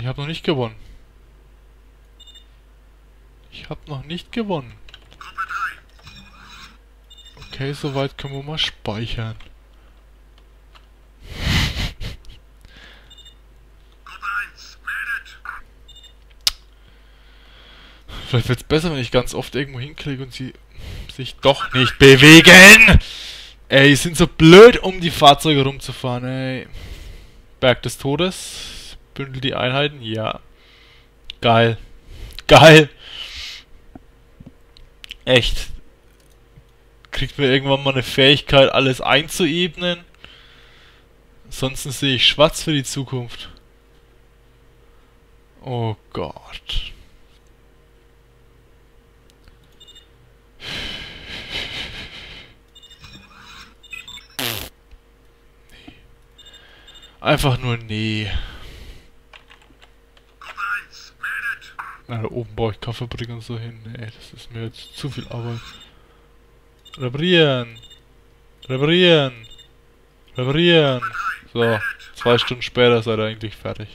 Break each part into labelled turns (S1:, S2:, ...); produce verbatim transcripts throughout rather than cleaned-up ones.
S1: Ich habe noch nicht gewonnen. Ich habe noch nicht gewonnen. Okay, soweit können wir mal speichern. Vielleicht wird es besser, wenn ich ganz oft irgendwo hinkriege und sie sich doch nicht bewegen. Ey, die sind so blöd, um die Fahrzeuge rumzufahren, ey. Berg des Todes. Bündel die Einheiten. Ja. Geil. Geil. Echt. Kriegt mir irgendwann mal eine Fähigkeit, alles einzuebnen. Ansonsten sehe ich schwarz für die Zukunft. Oh Gott. Einfach nur nee. Na, da oben baue ich Kaffeefabrik und so hin. Nee, das ist mir jetzt zu viel Arbeit. Reparieren. Reparieren. Reparieren. So, zwei Stunden später seid ihr eigentlich fertig.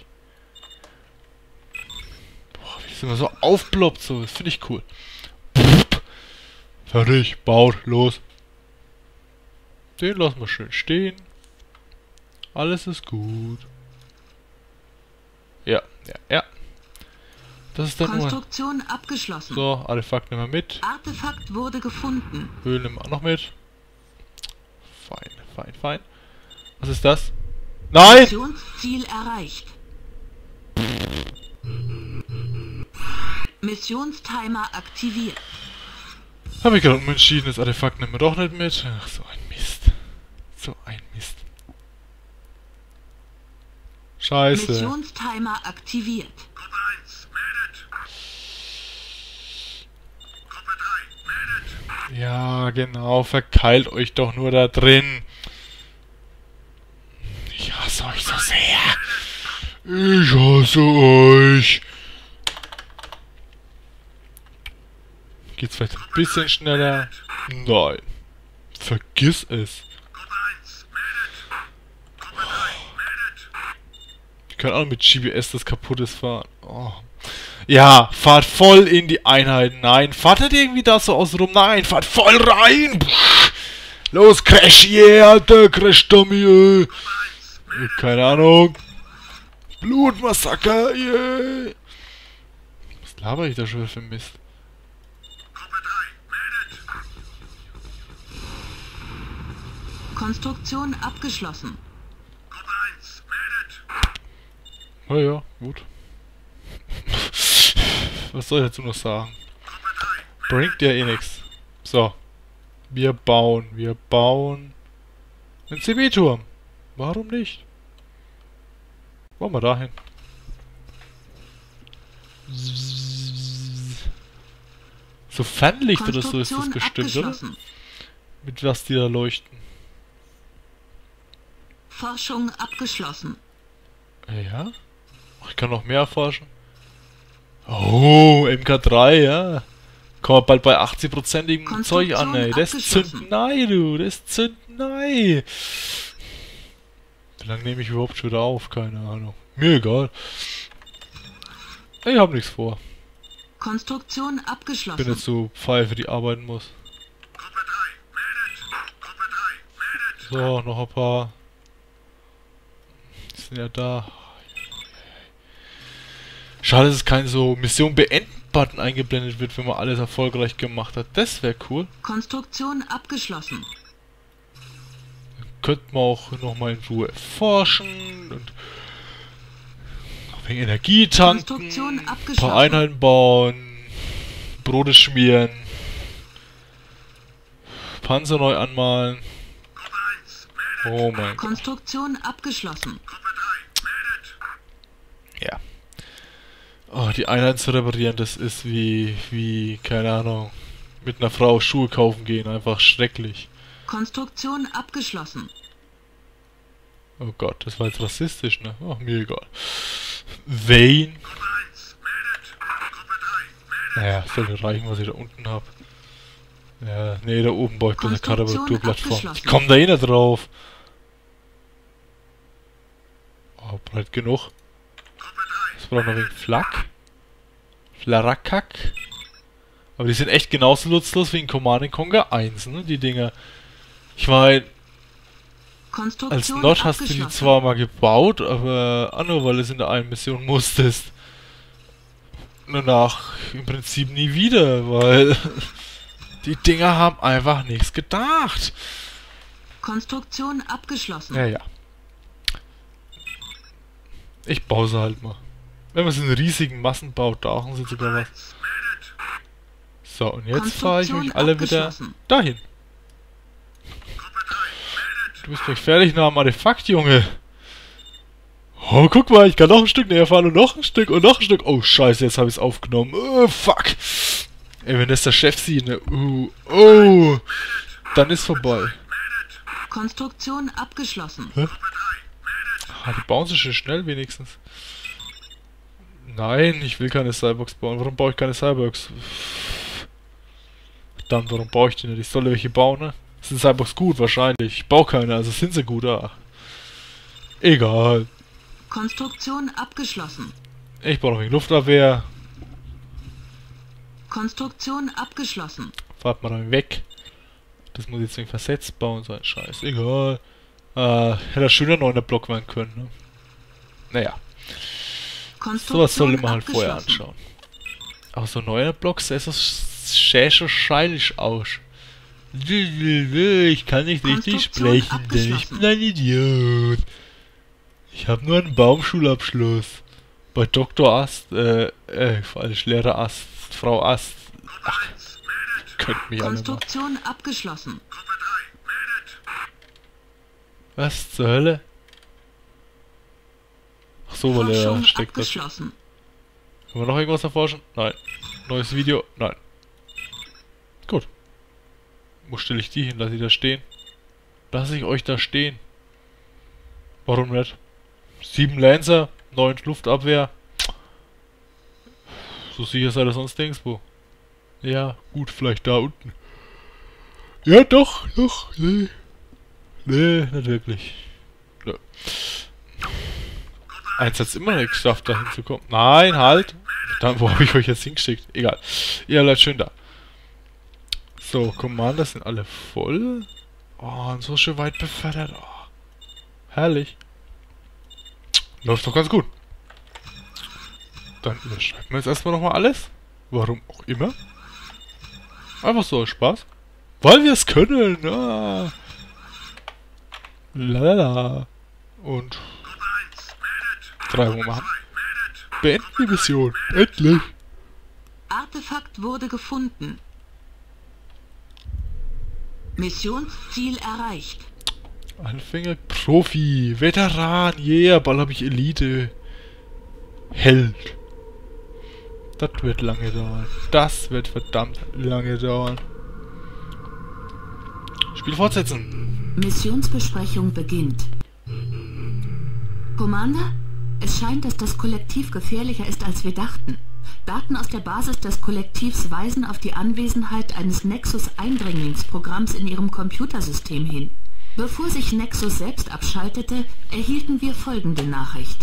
S1: Boah, wie das immer so aufploppt so. Das finde ich cool. Pff, fertig, baut, los. Den lassen wir schön stehen. Alles ist gut. Ja, ja, ja. Das ist dann
S2: Konstruktion nur... abgeschlossen.
S1: So, Artefakt nehmen wir mit.
S2: Artefakt wurde gefunden.
S1: Höhlen nehmen wir auch noch mit. Fein, fein, fein. Was ist das? Nein!
S2: Missionsziel erreicht. Missionstimer aktiviert.
S1: Habe ich gerade umentschieden, das Artefakt nehmen wir doch nicht mit. Ach, so ein Mist. So ein Mist. Scheiße.
S2: Missionstimer aktiviert.
S1: Ja, genau. Verkeilt euch doch nur da drin. Ich hasse euch so sehr. Ich hasse euch. Geht's vielleicht ein bisschen schneller? Nein. Vergiss es. Ich kann auch mit G P S das kaputtes fahren. Oh. Ja, fahrt voll in die Einheiten. Nein, fahrt nicht irgendwie da so aus rum. Nein, fahrt voll rein. Los, Crash, yeah, der Crash Dummy, ey. Keine Ahnung. Blutmassaker, yeah. Was laber ich da schon für Mist?
S2: Konstruktion abgeschlossen.
S1: Na ja, gut. Was soll ich dazu noch sagen? Bringt ja eh nichts. So. Wir bauen. Wir bauen einen C B-Turm. Warum nicht? Wollen wir dahin. So Fernlicht oder so ist das bestimmt, oder? Mit was die da leuchten.
S2: Forschung abgeschlossen.
S1: Ja? Ich kann noch mehr erforschen. Oh, M K drei, ja. Kommen wir bald bei achtzig prozentigem Zeug an, ey. Das ist Zündnei, du. Das ist Zündnei. Wie lange nehme ich überhaupt schon wieder auf? Keine Ahnung. Mir egal. Ich habe nichts vor.
S2: Konstruktion abgeschlossen.
S1: Ich bin jetzt so Pfeife, die arbeiten muss. So, noch ein paar. Die sind ja da. Schade, dass es kein so Mission beenden-Button eingeblendet wird, wenn man alles erfolgreich gemacht hat. Das wäre cool.
S2: Konstruktion abgeschlossen.
S1: Dann könnte man auch nochmal in Ruhe forschen und wegen Energie tanken, ein paar Einheiten bauen, Brote schmieren, Panzer neu anmalen. Oh mein Gott.
S2: Konstruktion abgeschlossen.
S1: Ja. Oh, die Einheiten zu reparieren, das ist wie, wie, keine Ahnung, mit einer Frau Schuhe kaufen gehen, einfach schrecklich.
S2: Konstruktion abgeschlossen.
S1: Oh Gott, das war jetzt rassistisch, ne? Ach, mir egal. Wayne. Naja, sollte reichen, was ich da unten habe. Ja, nee, da oben baue ich bloß eine Karabiturplattform. Ich komme da eh nicht drauf. Oh, breit genug. Ich brauche noch ein wenig Flak. Flarakak. Aber die sind echt genauso nutzlos wie in Command and Conquer eins, ne? Die Dinger. Ich meine, als Notch hast du die zwar mal gebaut, aber auch nur, weil du es in der einen Mission musstest. Danach im Prinzip nie wieder, weil die Dinger haben einfach nichts gedacht.
S2: Konstruktion abgeschlossen.
S1: Ja, ja. Ich baue sie halt mal. Wenn man es in riesigen Massen baut, da haben sie sogar was. So, und jetzt fahre ich euch alle wieder dahin. Du bist gleich fertig nach dem Artefakt, Junge. Oh, guck mal, ich kann noch ein Stück näher fahren und noch ein Stück und noch ein Stück. Oh, scheiße, jetzt habe ich es aufgenommen. Oh, fuck. Ey, wenn das der Chef sieht, ne? Uh, oh, dann ist vorbei.
S2: Konstruktion abgeschlossen.
S1: Hä? Ah, die bauen sie schon schnell wenigstens. Nein, ich will keine Cyborgs bauen. Warum baue ich keine Cyborgs? Verdammt, warum baue ich die nicht? Ich soll welche bauen, ne? Sind Cyborgs gut? Wahrscheinlich. Ich baue keine, also sind sie gut, ah. Egal.
S2: Konstruktion abgeschlossen.
S1: Ich brauche noch eine Luftabwehr.
S2: Konstruktion abgeschlossen.
S1: Fahrt mal dann weg. Das muss jetzt nicht versetzt bauen, so ein Scheiß. Egal. Äh, hätte er schöner neuner Block werden können, ne? Naja. Sowas sollte man halt vorher anschauen. Aber so neuer Block sieht so schächer scheilig aus. Ich kann nicht richtig sprechen, denn ich bin ein Idiot. Ich habe nur einen Baumschulabschluss. Bei Doktor Ast, äh, äh, falsch, Lehrer Ast, Frau Ast. Ach, könnt mich alle mal.
S2: Konstruktion abgeschlossen.
S1: Was zur Hölle? Ach so, weil er steckt das.
S2: Abgeschlossen.
S1: Können wir noch irgendwas erforschen? Nein. Neues Video? Nein. Gut. Wo stelle ich die hin? Lass ich da stehen? Lasse ich euch da stehen? Warum nicht? Sieben Lancer, neun Luftabwehr. So sicher sei das sonst nirgendwo. Ja, gut, vielleicht da unten. Ja, doch, doch, nee. Nee, nicht wirklich. Nö. Eins hat es immer nicht geschafft, da hinzukommen. Nein, halt! Dann, wo habe ich euch jetzt hingeschickt? Egal. Ihr bleibt schön da. So, Commander sind alle voll. Oh, und so schön weit befördert. Oh. Herrlich. Läuft doch ganz gut. Dann überschreiben wir jetzt erstmal nochmal alles. Warum auch immer. Einfach so aus Spaß. Weil wir es können. Ah. Lalala. Und drei Uhr machen. Beenden die Mission. Endlich.
S2: Artefakt wurde gefunden. Missionsziel erreicht.
S1: Anfänger, Profi, Veteran, yeah, bald habe ich Elite. Held. Das wird lange dauern. Das wird verdammt lange dauern. Spiel fortsetzen.
S2: Missionsbesprechung beginnt. Commander, es scheint, dass das Kollektiv gefährlicher ist, als wir dachten. Daten aus der Basis des Kollektivs weisen auf die Anwesenheit eines Nexus-Eindringlingsprogramms in ihrem Computersystem hin. Bevor sich Nexus selbst abschaltete, erhielten wir folgende Nachricht.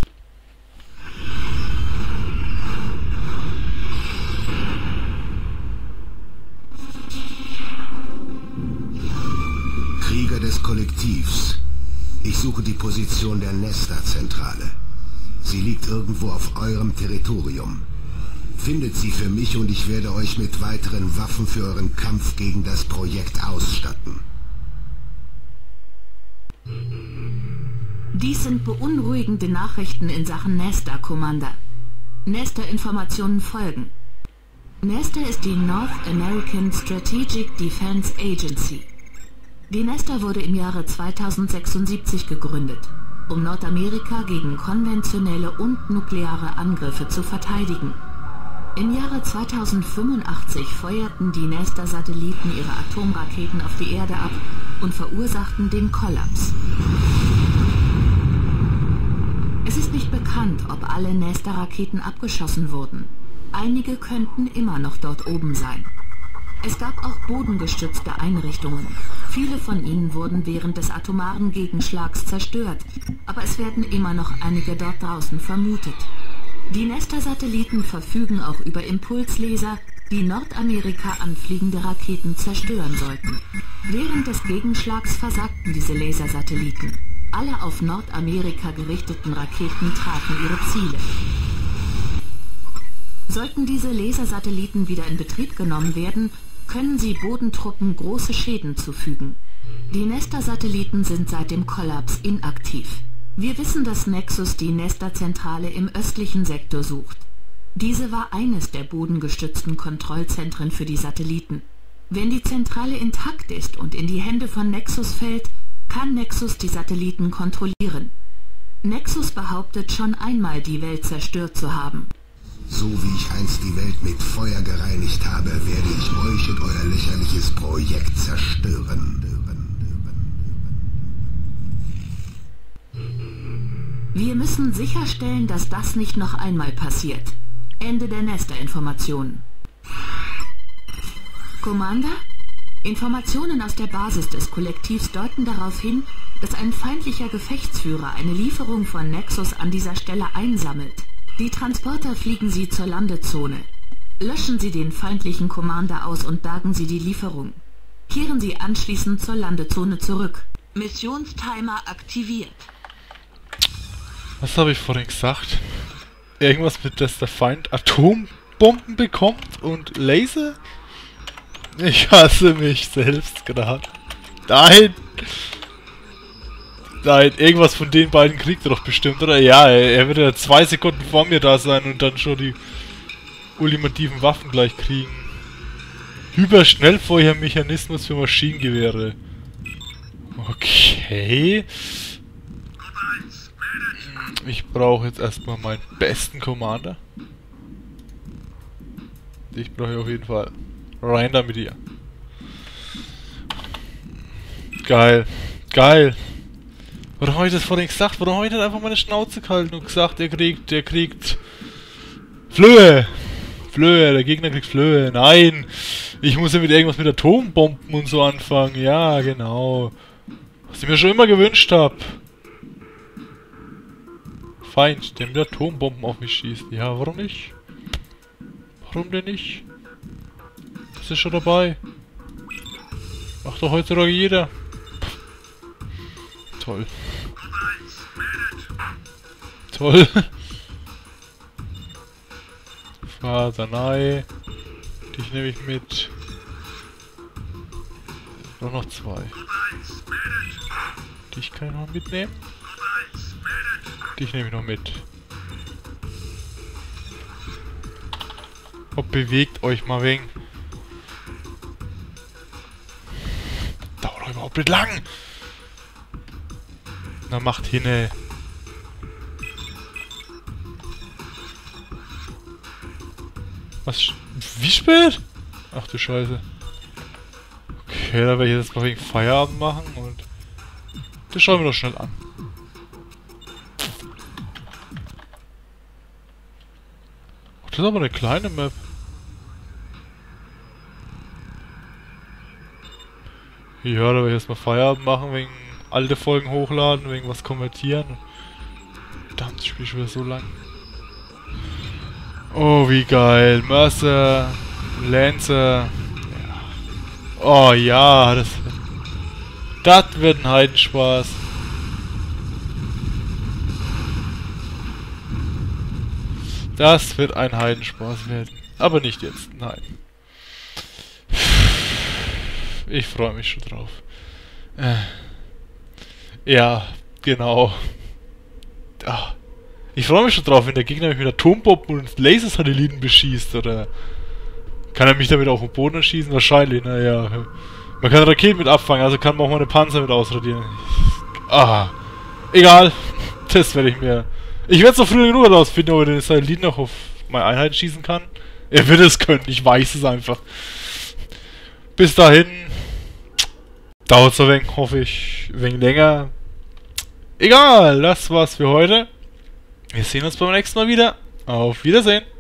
S3: Krieger des Kollektivs. Ich suche die Position der Nesta-Zentrale. Sie liegt irgendwo auf eurem Territorium. Findet sie für mich und ich werde euch mit weiteren Waffen für euren Kampf gegen das Projekt ausstatten.
S2: Dies sind beunruhigende Nachrichten in Sachen Nesta, Commander. Nesta-Informationen folgen. Nesta ist die North American Strategic Defense Agency. Die Nesta wurde im Jahre zweitausendsechsundsiebzig gegründet, um Nordamerika gegen konventionelle und nukleare Angriffe zu verteidigen. Im Jahre zweitausendfünfundachtzig feuerten die Nesta-Satelliten ihre Atomraketen auf die Erde ab und verursachten den Kollaps. Es ist nicht bekannt, ob alle Nesta-Raketen abgeschossen wurden. Einige könnten immer noch dort oben sein. Es gab auch bodengestützte Einrichtungen. Viele von ihnen wurden während des atomaren Gegenschlags zerstört, aber es werden immer noch einige dort draußen vermutet. Die Nesta-Satelliten verfügen auch über Impulslaser, die Nordamerika anfliegende Raketen zerstören sollten. Während des Gegenschlags versagten diese Lasersatelliten. Alle auf Nordamerika gerichteten Raketen trafen ihre Ziele. Sollten diese Lasersatelliten wieder in Betrieb genommen werden, können sie Bodentruppen große Schäden zufügen. Die Nesta-Satelliten sind seit dem Kollaps inaktiv. Wir wissen, dass Nexus die Nesta-Zentrale im östlichen Sektor sucht. Diese war eines der bodengestützten Kontrollzentren für die Satelliten. Wenn die Zentrale intakt ist und in die Hände von Nexus fällt, kann Nexus die Satelliten kontrollieren. Nexus behauptet, schon einmal die Welt zerstört zu haben.
S3: So wie ich einst die Welt mit Feuer gereinigt habe, werde ich euch und euer lächerliches Projekt zerstören.
S2: Wir müssen sicherstellen, dass das nicht noch einmal passiert. Ende der Nesta-Informationen. Commander? Informationen aus der Basis des Kollektivs deuten darauf hin, dass ein feindlicher Gefechtsführer eine Lieferung von Nexus an dieser Stelle einsammelt. Die Transporter fliegen Sie zur Landezone. Löschen Sie den feindlichen Commander aus und bergen Sie die Lieferung. Kehren Sie anschließend zur Landezone zurück. Missionstimer aktiviert.
S1: Was habe ich vorhin gesagt? Irgendwas mit, dass der Feind Atombomben bekommt und Laser? Ich hasse mich selbst gerade. Nein! Nein, irgendwas von den beiden kriegt er doch bestimmt, oder? Ja, er wird ja zwei Sekunden vor mir da sein und dann schon die ultimativen Waffen gleich kriegen. Hyperschnellfeuermechanismus für Maschinengewehre. Okay. Ich brauche jetzt erstmal meinen besten Commander. Ich brauche auf jeden Fall. Rein da mit ihr. Geil. Geil. Warum habe ich das vorhin gesagt? Warum habe ich nicht einfach meine Schnauze gehalten und gesagt, der kriegt, der kriegt Flöhe. Flöhe, der Gegner kriegt Flöhe. Nein. Ich muss ja mit irgendwas mit Atombomben und so anfangen. Ja, genau. Was ich mir schon immer gewünscht habe. Feind, der mit Atombomben auf mich schießt. Ja, warum nicht? Warum denn nicht? Das ist schon dabei. Macht doch heutzutage jeder. Toll. Toll. Fasanei. Dich nehme ich mit. Nur noch zwei. Dich kann ich noch mitnehmen. Dich nehme ich noch mit. Oh, bewegt euch mal wegen. Dauert doch überhaupt nicht lang. Na, macht hin, ey. Was? Wie spät? Ach du Scheiße. Okay, da werde ich jetzt mal wegen Feierabend machen und das schauen wir doch schnell an. Ach, das ist aber eine kleine Map. Ja, da werde ich jetzt mal Feierabend machen, wegen alte Folgen hochladen, wegen was konvertieren. Verdammt, das Spiel ist schon wieder so lang. Oh, wie geil. Mercer, Lancer. Ja. Oh ja, das, das wird ein Heidenspaß. Das wird ein Heidenspaß werden. Aber nicht jetzt, nein. Ich freue mich schon drauf. Äh. Ja, genau. Ah. Ich freue mich schon drauf, wenn der Gegner mich mit Atombomben und Lasersatelliten beschießt, oder... Kann er mich damit auf den Boden erschießen? Wahrscheinlich, naja. Man kann Raketen mit abfangen, also kann man auch meine Panzer mit ausradieren. Ah. Egal. Das werde ich mir... Ich werde es noch früher genug herausfinden, ob er den Satelliten noch auf meine Einheiten schießen kann. Er wird es können, ich weiß es einfach. Bis dahin... Dauert es ein wenig, hoffe ich, ein wenig länger. Egal, das war's für heute. Wir sehen uns beim nächsten Mal wieder. Auf Wiedersehen.